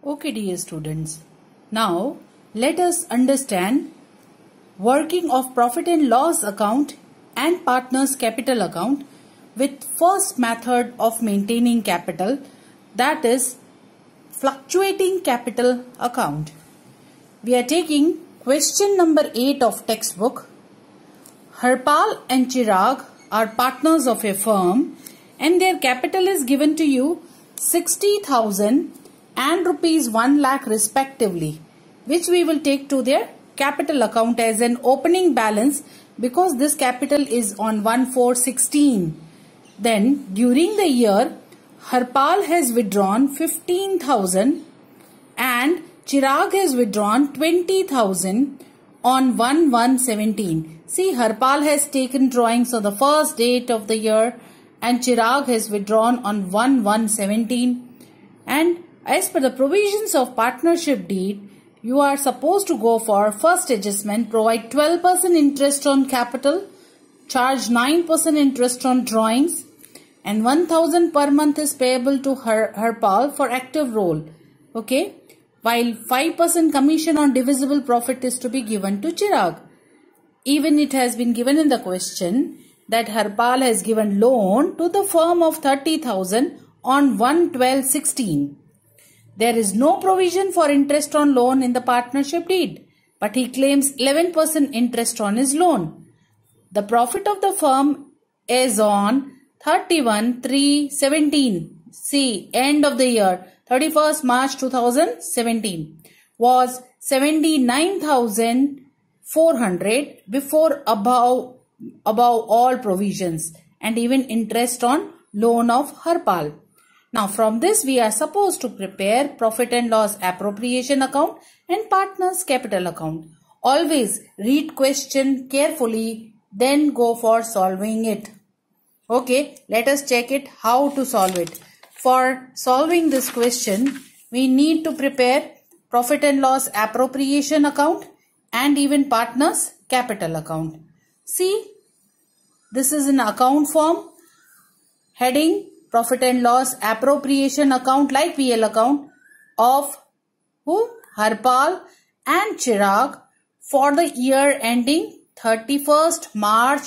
Okay, dear students. Now, let us understand working of profit and loss account and partners capital account with first method of maintaining capital, that is fluctuating capital account. We are taking question number 8 of textbook. Harpal and Chirag are partners of a firm and their capital is given to you 60,000 and rupees 1 lakh respectively, which we will take to their capital account as an opening balance because this capital is on 1/4/16. Then during the year, Harpal has withdrawn 15,000 and Chirag has withdrawn 20,000 on 1/1/17. See, Harpal has taken drawings on the first date of the year and Chirag has withdrawn on 1/1/17. And as per the provisions of partnership deed, you are supposed to go for first adjustment, provide 12% interest on capital, charge 9% interest on drawings, and 1,000 per month is payable to Harpal for active role. Okay, while 5% commission on divisible profit is to be given to Chirag. Even it has been given in the question that Harpal has given loan to the firm of 30,000 on 1/12/16. There is no provision for interest on loan in the partnership deed, but he claims 11% interest on his loan. The profit of the firm is on 31/3/17. See, end of the year, 31st March 2017, was 79,400 before above all provisions and even interest on loan of Harpal. Now from this we are supposed to prepare profit and loss appropriation account and partners capital account. Always read question carefully, then go for solving it. Okay, let us check it how to solve it. For solving this question, we need to prepare profit and loss appropriation account and even partners capital account. See, this is an account form. Heading profit and loss appropriation account like PL account of who? Harpal and Chirag for the year ending 31st March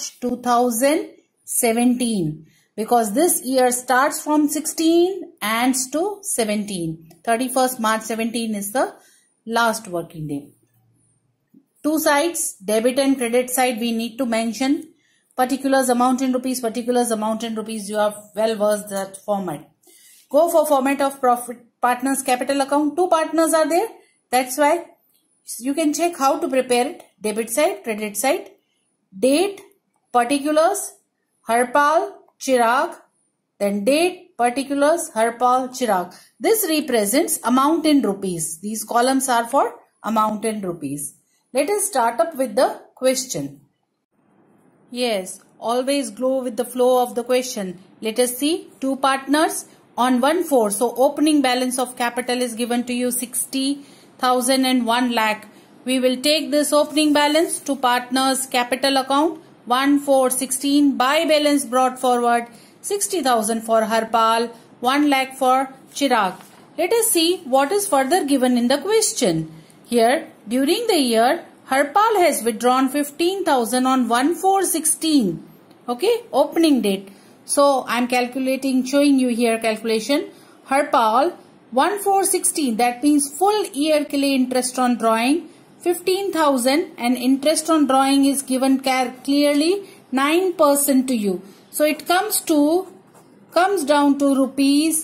2017, because this year starts from 16 and to 17. 31st March 17 is the last working day. Two sides, debit and credit side, we need to mention. Particulars amount in rupees, particulars amount in rupees, you are well versed that format. Go for format of profit partners capital account. Two partners are there. That's why you can check how to prepare it. Debit side, credit side. Date, particulars, Harpal, Chirag. Then date, particulars, Harpal, Chirag. This represents amount in rupees. These columns are for amount in rupees. Let us start up with the question. Yes, always go with the flow of the question. Let us see, two partners on 1/4. So opening balance of capital is given to you 60,000 and 1 lakh. We will take this opening balance to partners capital account 1/4/16. By balance brought forward 60,000 for Harpal, 1 lakh for Chirag. Let us see what is further given in the question. Here, during the year, Harpal has withdrawn 15,000 on 1/4/16. Okay, opening date. So I am calculating, showing you here calculation. Harpal 1/4/16, that means full year के लिए interest on drawing 15,000 and interest on drawing is given clearly 9% to you. So it comes down to rupees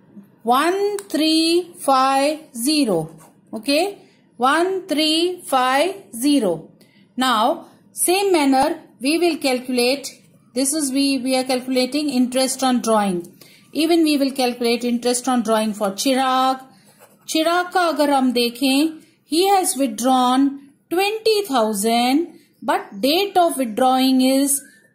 1350. Okay. 1350. Now, same manner we will calculate. This is we are calculating interest on drawing. Even we will calculate interest on drawing for Chirag. Chirag का अगर हम देखें, he has withdrawn 20,000, but date of withdrawing is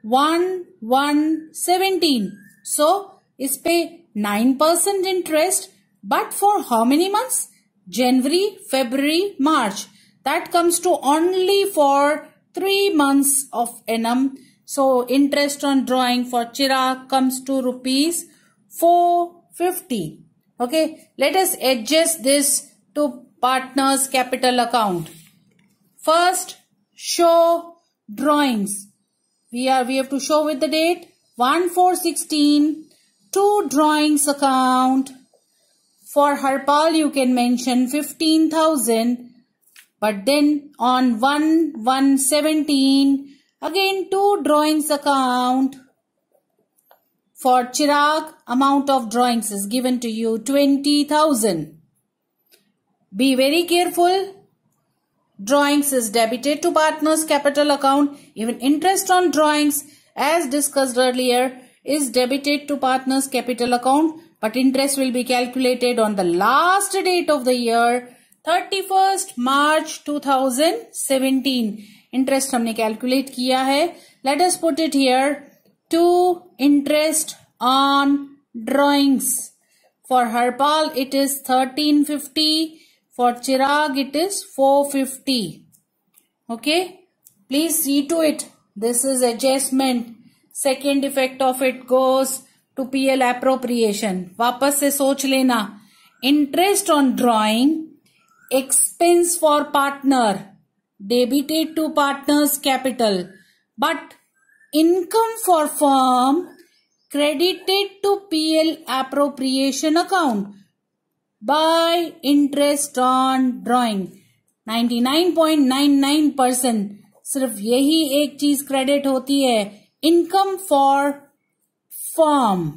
1/1/17. So इस पे 9% interest, but for how many months? January, February, March. That comes to only for 3 months of annum. So interest on drawing for Chirag comes to rupees 450. Okay, let us adjust this to partners capital account. First, show drawings. We have to show with the date 1/4/16 to drawings account. For Harpal you can mention 15,000, but then on 1/1/17 again to drawings account. For Chirag, amount of drawings is given to you 20,000. Be very careful. Drawings is debited to partners capital account. Even interest on drawings, as discussed earlier, is debited to partners capital account. But interest will be calculated on the last date of the year, 31st March 2017. Interest हमने calculate किया है. Let us put it here. To interest on drawings. For Harpal it is 1350. For Chirag it is 450. Okay. Please see to it. This is adjustment. Second effect of it goes to PL appropriation. वापस से सोच लेना. Interest on drawing. Expense for partner. Debited to partner's capital. But income for firm credited to PL appropriation account by interest on drawing. 99.99% सिर्फ यही एक चीज credit होती है, income for firm.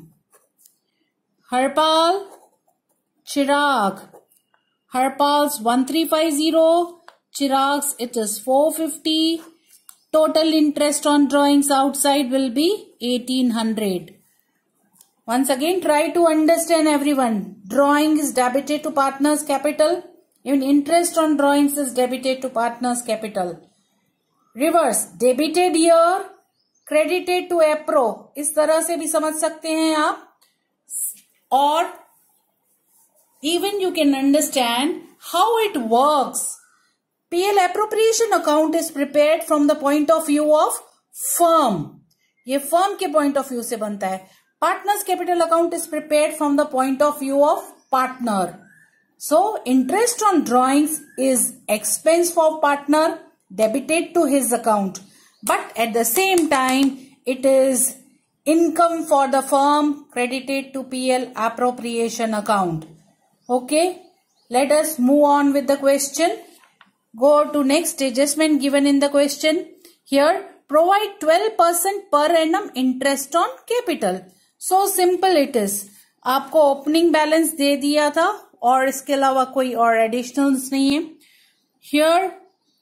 Harpal, Chirag. Harpal's 1350, Chirag's it is 450. Total interest on drawings outside will be 1800. Once again, try to understand everyone. Drawing is debited to partners capital. Even interest on drawings is debited to partners capital. Reverse, debited here, credited to APRO. इस तरह से भी समझ सकते हैं आप. और even you can understand how it works. PL appropriation account is prepared from the point of view of firm. ये firm के point of view से बनता है. Partners capital account is prepared from the point of view of partner. So interest on drawings is expense for partner debited to his account. But at the same time it is income for the firm credited to PL appropriation account. Okay. Let us move on with the question. Go to next adjustment given in the question. Here, provide 12% per annum interest on capital. So simple it is. आपको opening balance दे दिया था और इसके अलावा कोई और additionals नहीं है. Here,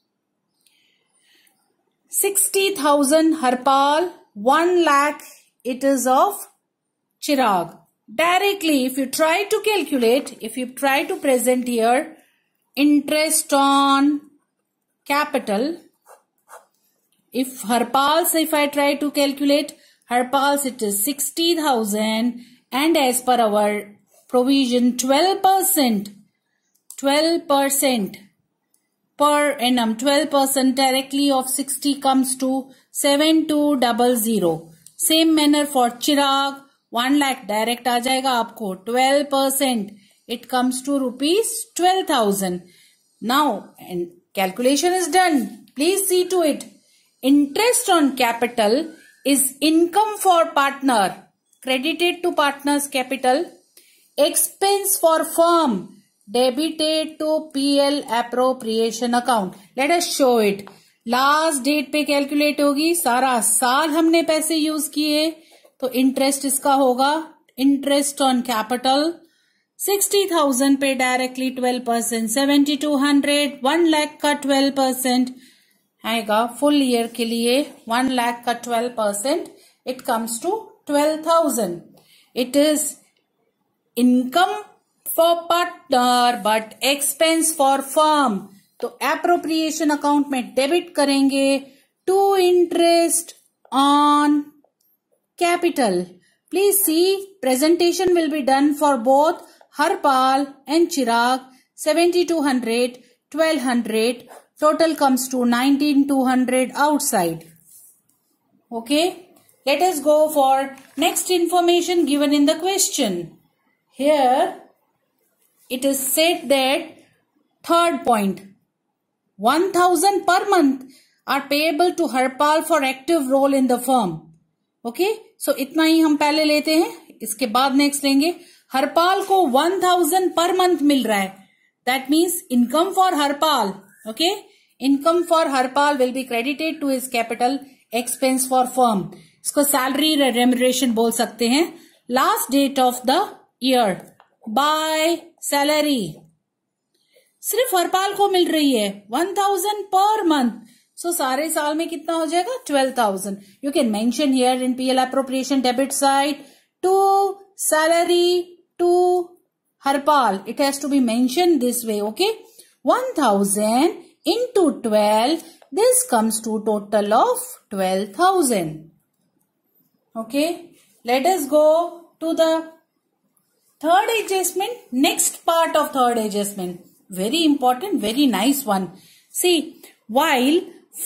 60,000 Harpal, 1 lakh it is of Chirag. Directly, if you try to calculate, if you try to present here, interest on capital, if Harpal's, if I try to calculate, Harpal's it is 60,000 and as per our provision 12% per annum, 12% directly of 60 comes to 7200. Same manner for Chirag, 1 lakh direct आ जाएगा आपको 12%. It comes to rupees 12,000. Now, and calculation is done. Please see to it. Interest on capital is income for partner credited to partner's capital. Expense for firm debited to PL appropriation account. Let us show it. Last date पे calculate होगी. सारा साल हमने पैसे use किए तो interest इसका होगा. इंटरेस्ट ऑन कैपिटल 60,000 पे डायरेक्टली 12%, 7,200, 1 लाख का 12% आएगा. फुल ईयर के लिए 1 लाख का 12%, it comes to 12,000. It is income for partner but expense for firm. तो एप्रोप्रिएशन अकाउंट में डेबिट करेंगे to interest on capital. Please see, presentation will be done for both Harpal and Chirag. 7,200, 1,200. Total comes to 19,200 outside. Okay. Let us go for next information given in the question. Here, it is said that third point, 1000 per month are payable to Harpal for active role in the firm. Okay, so इतना ही हम पहले लेते हैं, इसके बाद next लेंगे. हरपाल को 1000 per month मिल रहा है. That means income for Harpal. Okay, income for Harpal will be credited to his capital expense for firm. इसको सैलरी रेम्यूनरेशन बोल सकते हैं. Last date of the year by salary सिर्फ हरपाल को मिल रही है 1000 पर मंथ. सो सारे साल में कितना हो जाएगा 12,000. You can mention here in PL appropriation debit side to salary to Harpal. It has to be mention this way. Okay, 1000 into 12, this comes to total of 12,000. Okay, let us go to the third adjustment. Next part of third adjustment, very important, very nice one. See, while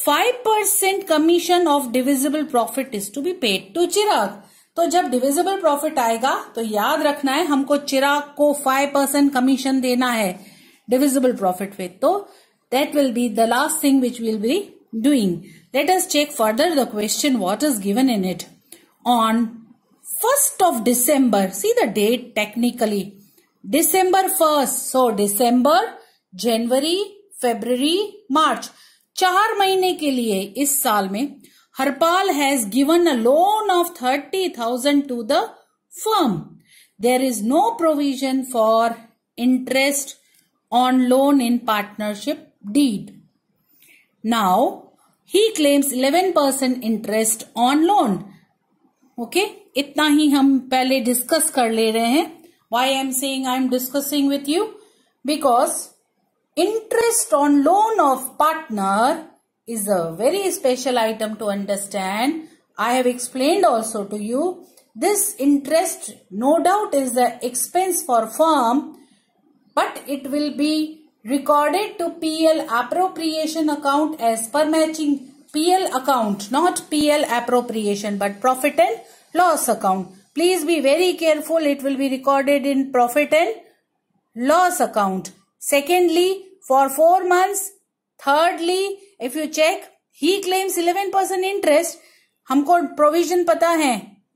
5% commission of divisible profit is to be paid to Chirag. तो जब divisible profit आएगा तो याद रखना है हमको चिराग को 5% commission देना है डिविजिबल प्रॉफिट पे. तो that will be the last thing which we'll be doing. Let us check further the question what is given in it. On 1st of December, see the date technically, December 1st. So December, January, February, March, 4 महीने के लिए इस साल में Harpal has given a loan of 30,000 to the firm. There is no provision for interest on loan in partnership deed. Now he claims 11% interest on loan. Okay, इतना ही हम पहले discuss कर ले रहे हैं. Why I am saying I am discussing with you? Because interest on loan of partner is a very special item to understand. I have explained also to you. This interest no doubt is the expense for firm, but it will be recorded to PL appropriation account as per matching PL account, not PL appropriation, but profit and loss account. Please be very careful. It will be recorded in profit and loss account. Secondly, for 4 months. Thirdly, if you check, he claims 11% interest. हमको provision पता है.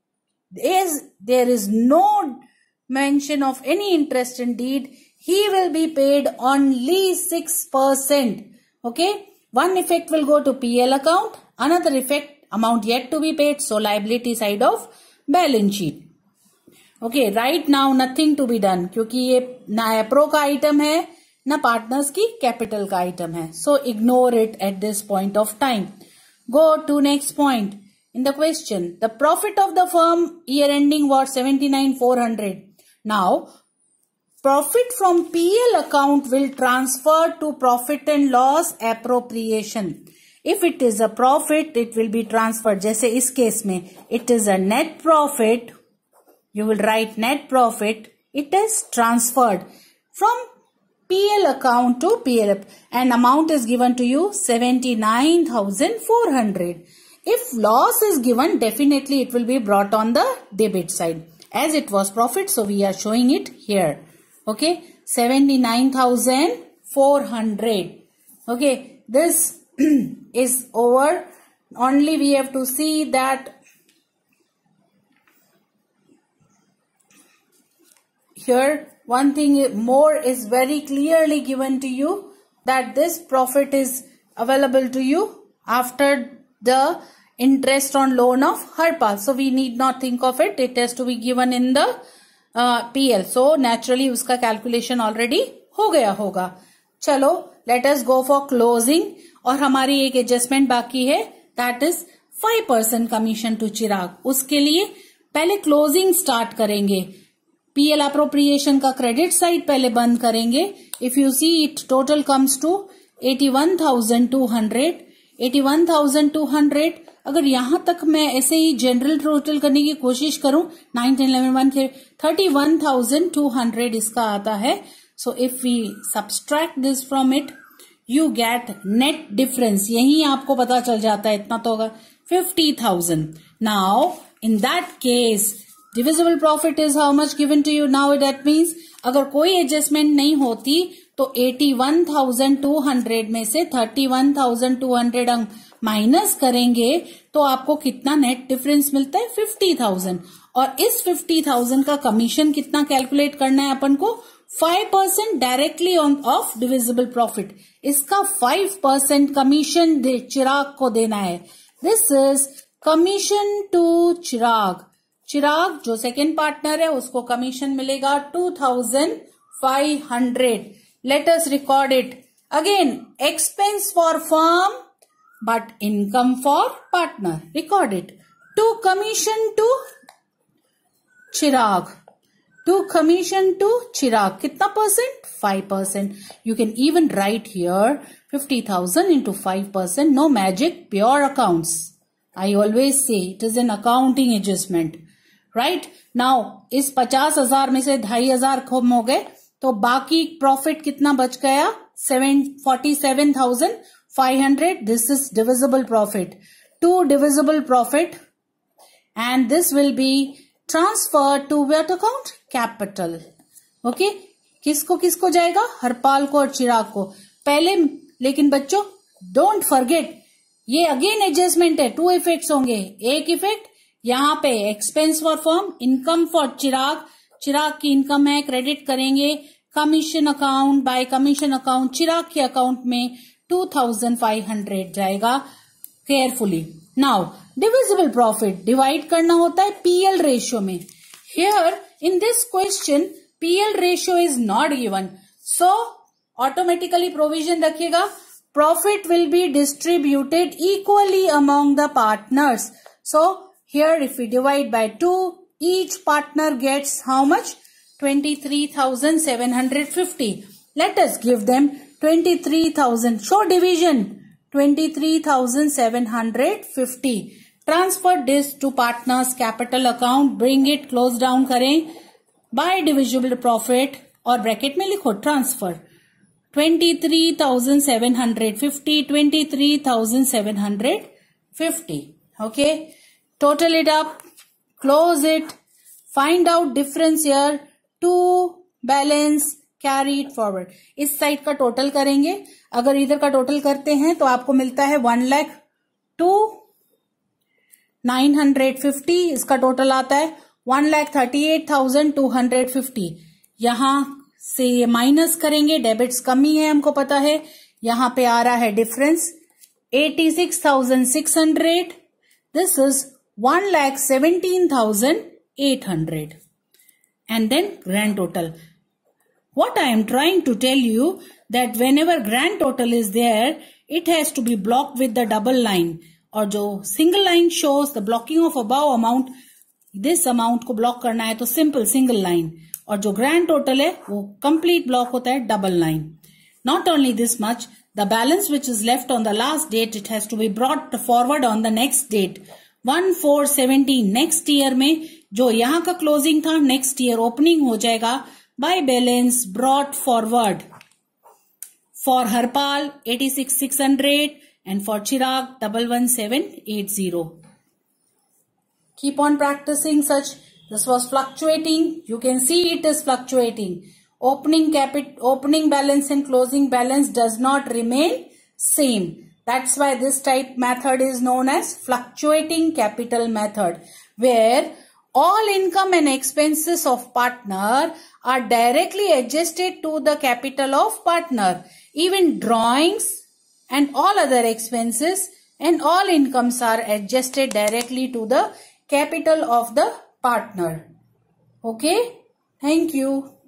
There is no mention of any interest in deed. He will be paid only 6%. Okay, one effect will go to PL account, another effect amount yet to be paid, so liability side of balance sheet. Okay, right now nothing to be done क्योंकि ये ना appro का item है ना partners की capital का item है. So ignore it at this point of time. Go to next point in the question. The profit of the firm year ending was 79,400. Now, profit from PL account will transfer to profit and loss appropriation. If it is a profit, it will be transferred. जैसे इस case में it is a net profit. You will write net profit. It is transferred from PL account to PL and amount is given to you 79,400. If loss is given, definitely it will be brought on the debit side. As it was profit, so we are showing it here. Okay, 79,400. Okay, this is over. Only we have to see that here one thing more is very clearly given to you, that this profit is available to you after the interest on loan of Harpal. So we need not think of it. It has to be given in the PL. So naturally उसका calculation already हो गया होगा. चलो, let us go for closing. और हमारी एक adjustment बाकी है, that is 5% commission to चिराग. उसके लिए पहले closing start करेंगे. PL appropriation का credit side पहले बंद करेंगे. If you see it, total comes to 81,200. 81,200. अगर यहां तक मैं ऐसे ही जनरल टोटल करने की कोशिश करूं 9, 10, 11, 1 के 31,200 इसका आता है. So if we subtract this from it, you get net difference. यही आपको पता चल जाता है, इतना तो होगा 50,000. Now in that case divisible profit is how much given to you. Now that means अगर कोई एडजस्टमेंट नहीं होती तो 81,200 में से 31,200 माइनस करेंगे तो आपको कितना नेट डिफरेंस मिलता है 50,000। और इस 50,000 का कमीशन कितना कैलकुलेट करना है अपन को 5% directly on of divisible profit. इसका 5% कमीशन चिराग को देना है। This is commission to Chirag. Chirag जो सेकेंड पार्टनर है उसको कमीशन मिलेगा 2,500। Let us record it again, expense for firm but income for partner. Record it, to commission to Chirag, to commission to Chirag कितना percent 5%। You can even write here 50,000 into 5%. No magic, pure accounts. I always say it is an accounting adjustment. Right now इस 50,000 में से 2,500 कम हो गए तो बाकी profit कितना बच गया 47,500. This is divisible profit, to divisible profit and this will be transfer to what account capital. Okay, किसको किसको जाएगा हरपाल को और चिराग को पहले। लेकिन बच्चों डोंट फॉरगेट ये अगेन एडजस्टमेंट है, 2 इफेक्ट्स होंगे। एक इफेक्ट यहाँ पे expense for firm, income for Chirag, Chirag की इनकम है क्रेडिट करेंगे commission account, by commission account Chirag के अकाउंट में 2,500 जाएगा। Carefully now divisible profit divide करना होता है पीएल रेशियो में। Here in this question PL ratio is not given, so automatically provision रखिएगा profit will be distributed equally among the partners. So here if we divide by 2, each partner gets how much 23,750. Let us give them 23,000. Show division 23,750. Transfer this to partners capital account. Bring it close down करें by divisible profit और bracket में लिखो transfer 23,750 23,750. Okay. Total it up, close it, find out difference here, to balance, carry it forward. इस side का total करेंगे, अगर इधर का टोटल करते हैं तो आपको मिलता है 1,02,950. इसका टोटल आता है 1,38,250. यहां से माइनस करेंगे, डेबिट्स कमी है हमको पता है, यहां पे आ रहा है difference 86,600. This is 1,17,800 and then grand total. What I am trying to tell you that whenever grand total is there, it has to be blocked with the double line. और जो single line shows the blocking of above amount, this amount को block करना है तो simple single line. और जो grand total है वो complete block होता है double line. Not only this much, the balance which is left on the last date, it has to be brought forward on the next date. 1/4/17 next year में जो यहाँ का closing था next year opening हो जाएगा by balance brought forward for Harpal 86,600 and for Chirag 117,880. Keep on practicing such. This was fluctuating. You can see it is fluctuating. Opening balance and closing balance does not remain same. That's why this type method is known as fluctuating capital method, where all income and expenses of partner are directly adjusted to the capital of partner. Even drawings and all other expenses and all incomes are adjusted directly to the capital of the partner. Okay? Thank you.